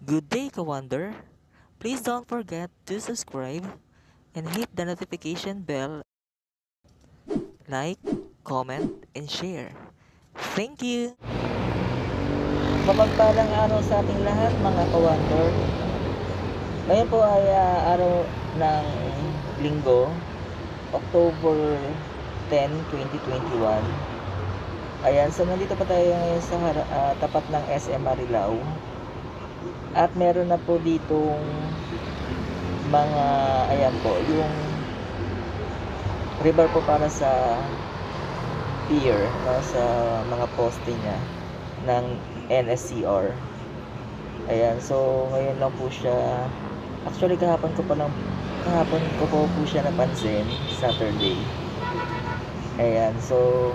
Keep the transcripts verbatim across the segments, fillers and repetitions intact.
Good day, Kawander. Please don't forget to subscribe and hit the notification bell, like, comment, and share. Thank you! Mapagpalang araw sa ating lahat mga kawander. Ngayon po ay ah, araw ng linggo, October tenth, twenty twenty-one. Ayan, so nandito pa tayo ngayon sa hara- ah, tapat ng S M Marilao. At meron na po ditong mga, ayan po, yung river po para sa pier, no, sa mga poste niya ng N S C R. Ayan, so ngayon lang po siya. Actually kahapon ko pa lang kahapon ko po po siya napansin, Saturday. Ayan, so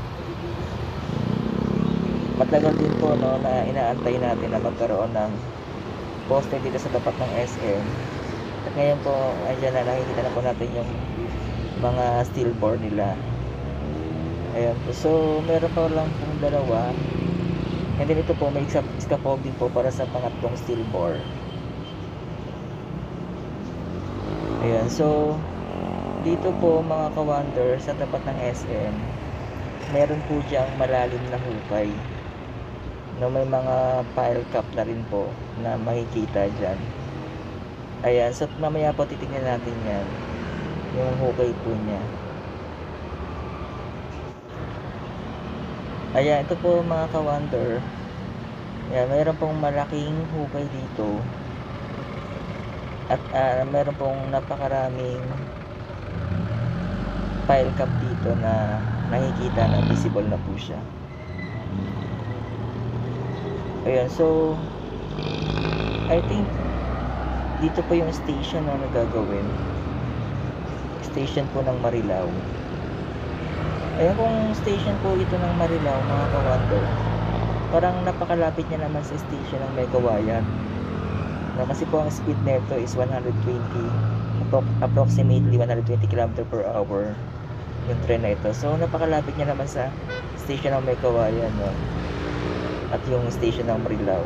matagal din po, no, na inaantay natin na magkaroon ng poste dito sa tapat ng S M. At ngayon po, ayan na, nakikita na po natin yung mga steel board nila. Ayan po, so meron pa lang pong dalawa. And then ito po, may scaffolding po para sa pangatlong steel bore. Ayan, so dito po mga kawander, sa tapat ng S M, meron po diyang malalim na hukay, no, may mga pile cap na rin po na makikita dyan. Ayan, so mamaya po titignan natin yan, yung hukay po niya. Ayan, ito po mga kawander. Ayan, mayroon pong malaking hukay dito. At uh, mayroon pong napakaraming pile cap dito na nakikita na visible na po siya. Ayan, so I think dito po yung station na nagagawin. Station po ng Marilao. Ayan, kung station po ito ng Marilao mga kawander, parang napakalapit niya naman sa station ng Megawayan. No, kasi po ang speed nito is one hundred twenty, approximately one hundred twenty kilometers per hour yung tren na ito. So napakalapit niya naman sa station ng Megawayan, no? At yung station ng Marilao.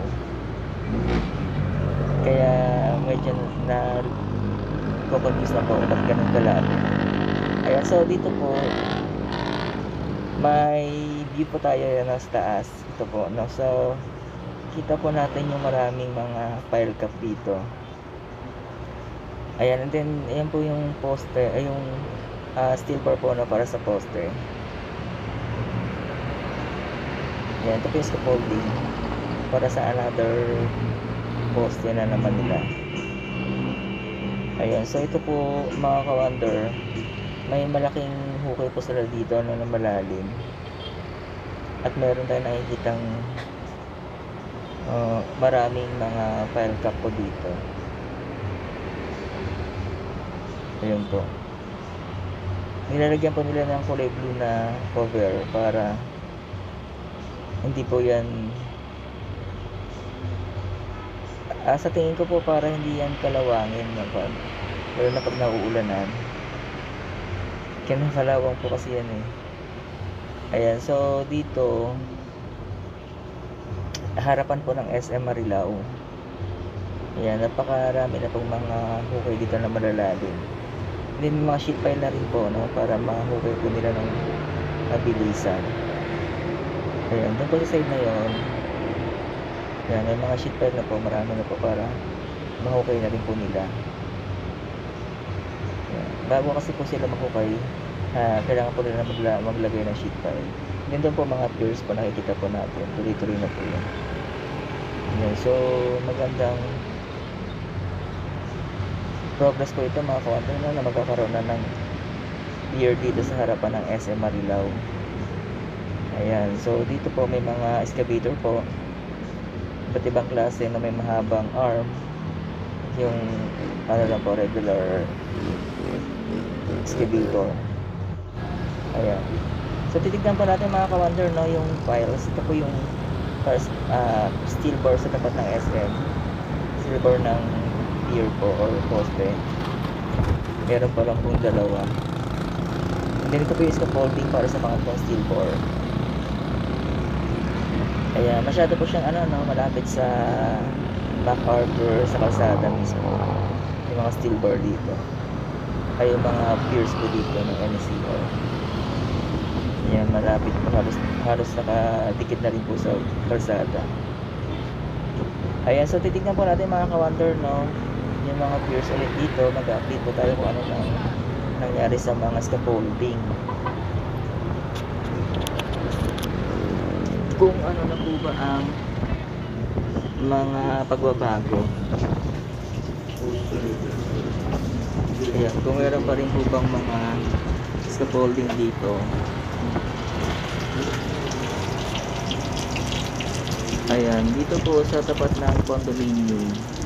Kaya medyo na confuse na po ba't ganun kalapit. Ayan, so dito po may view po tayo yan sa taas. Ito po, no? So kita po natin yung maraming mga pile cap dito. Ayan, and then ayan po yung poste, ay yung uh, steel bar po, no, para sa poste. Ayan, ito po yung scaffolding para sa another poste na naman nila. Ayan, so ito po mga kawander, may malaking hukay po sila dito, no, na malalim. At meron tayong nakikitang Uh, maraming mga file cap po dito. Ayun po, nilalagyan po nila ng kulay blue na cover para hindi po yan ah, sa tingin ko po, para hindi yan kalawangin, no, pag, lalo na pag nauulanan. Kinakalawang po kasi yan eh. Ayan, so dito harapan po ng S M Marilao. Ayan, napakarami na pong mga hukay dito na malalalim. Then mga sheet pile na rin po, no, para mahukay po nila ng mabilisan. Ayan, doon po sa side na yon. Ayan, may mga sheet pile na po, marami na po para mahukay na rin po nila. Ayan, bago kasi po sila mahukay, ha, kailangan po nila magla maglagay ng sheet pile. Then doon po mga piers po nakikita po natin, tuloy-tuloy na po yun. Ayan, so magandang progress po ito mga kawander, no, na magkakaroon na ng pier dito sa harapan ng S M Marilao. Ayan, so dito po may mga excavator po, iba't ibang klase na may mahabang arm, yung ano lang po, regular excavator. Ayan, so titignan po natin mga kawander, no, yung files. Ito po yung first, uh, steel bar sa tapat ng S M, steel bar ng pier po or poste. Meron pa lang pong dalawa. And then ito po yung scaffolding para sa pangatlong steel bar. Ayan, masyado po siyang ano, no, malapit sa MacArthur sa kalsada mismo. Yung mga steel bar dito. Ay yung mga piers po dito ng N S C R. Yan, malapit po. Halos, halos nakadikit na rin po sa kalsada. Ayan, so titignan po natin mga ka-wonder, no? Yung mga piers ulit dito. Mag-update po tayo kung ano nang nangyari sa mga scaffolding. Kung ano na po ba ang mga pagbabago. Ayan, kung meron pa rin po bang mga scaffolding dito. Ayan, dito po sa tapat ng condominium.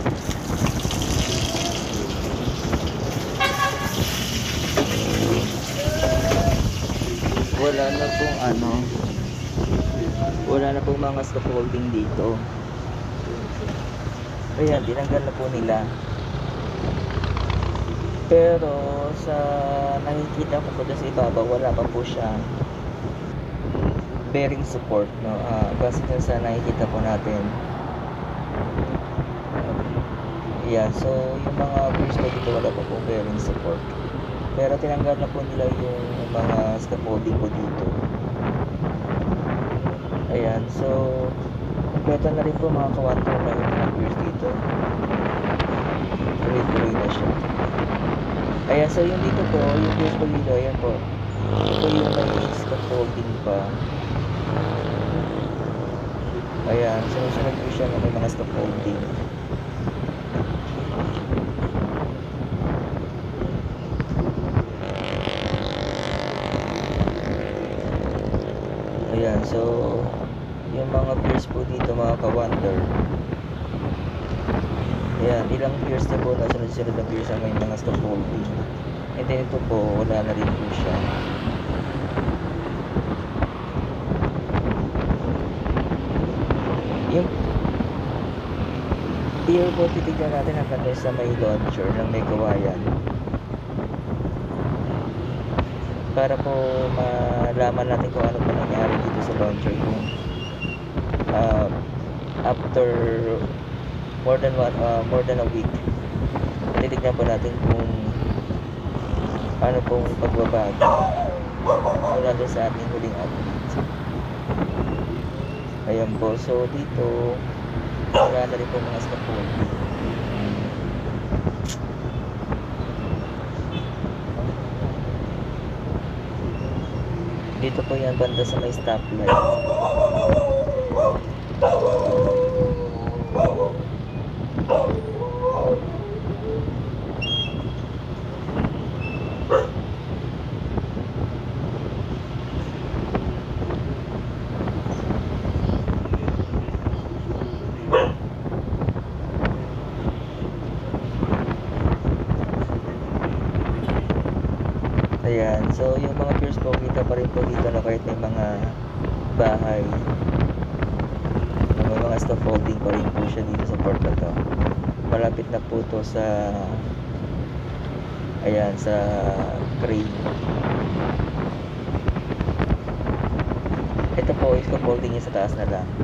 Wala na pong ano, wala na pong mga scaffolding dito. Ayan, tinanggal na po nila. Pero sa nakikita ko po sa ibabaw, wala pa po siya bearing support, no? Ah, base dun sa nakikita po natin. Yeah, so yung mga piers po dito wala pa po bearing support. Pero tinanggal na po nila yung mga scaffolding po dito. Ayan, so kompleto na rin po mga ka-wonder na yung mga piers dito. Tuloy-tuloy na siya. Ayan, so yung dito po, yung piers po dito, ayan po. Ito yung may scaffolding pa. Ayan, sinusunod po siya na may mga scaffolding. Ayan, so yung mga piers po dito mga ka-wonder. Ayan, ilang piers na po na sunod-sunod na piers ang may mga scaffolding. And then ito po, wala na rin po siya. Yung pier po, titignan natin ang kanya sa may launcher ng may kawayan. Para po malaman natin kung ano po nangyari dito sa launcher kung uh, after more than one, uh, more than a week titignan po natin kung ano pong pagbabago mula doon sa ating huling update. Ayan po, so dito wala na rin po mga scaffolding. Dito po yan banda sa may stoplight. Ayan, so yung mga piers po kita pa rin po dito na kahit may mga bahay, may mga scaffolding pa rin po siya dito sa port na to. Malapit na po to sa ayan, sa crane. Ito po yung scaffolding niya sa taas na lang.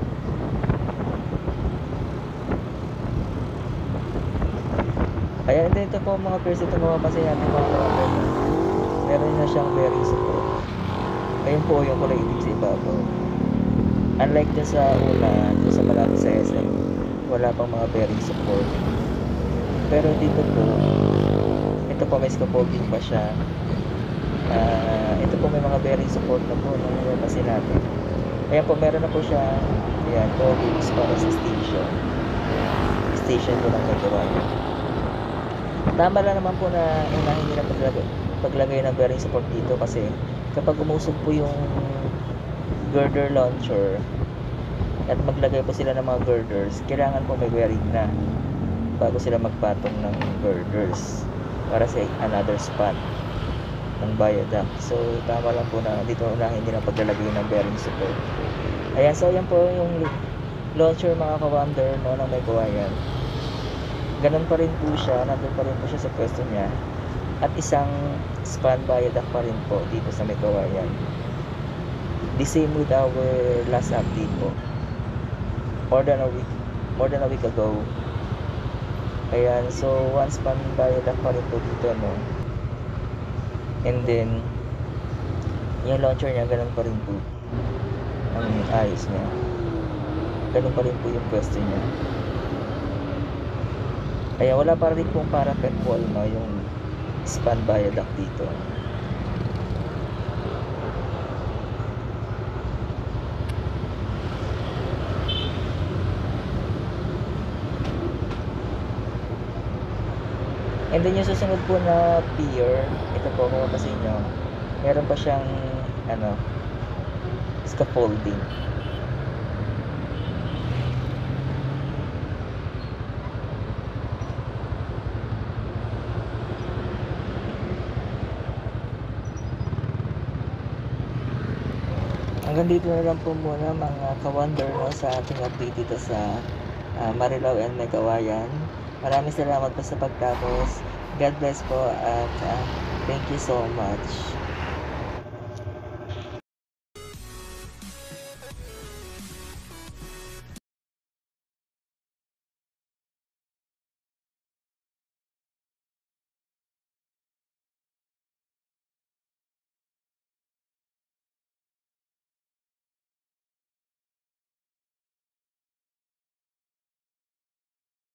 Ayan, ito, ito po mga piers, ito mapapansin natin mga kapatid. Meron na siyang bearing support. Ayun po yung kulay itim sa ibabaw. Unlike dyan sa una, dyan sa malapit sa S M, wala pang mga bearing support. Pero dito po, ito po may scaffolding pa siya. Uh, ito po may mga bearing support na po nung napasin natin. Ayan po, meron na po siya. Ayan, coils para sa station. Station po ng nagkawalan. Tama lang naman po na unahin nila paglagay, paglagay ng bearing support dito kasi kapag umusog po yung girder launcher at maglagay po sila ng mga girders, kailangan po may bearing na bago sila magpatong ng girders para sa another span ng viaduct. So tama lang po na dito unahin nila paglalagay ng bearing support. Ayan, so yan po yung launcher mga ka-wonder, no, ng may kawayan. Ganun pa rin po siya, nandun pa rin po siya sa pwesto niya. At isang span viaduct pa rin po dito sa may kawayan. The same with our last update po. More than a week, more than a week ago, Ayan, so once span viaduct pa rin po dito, no? And then, yung launcher niya, ganun pa rin po. Ang ayos niya. Ganun pa rin po yung pwesto niya. Ayan, wala pa rin pong parapet wall, no? Yung span viaduct dito. And then yung susunod po na pier, ito po kung mapasin nyo, meron pa siyang ano, scaffolding. Hanggang dito na lang po muna mga ka-wonder, no, sa ating update dito sa uh, Marilao and Megawayan. Maraming salamat po sa pagtapos. God bless po at uh, thank you so much.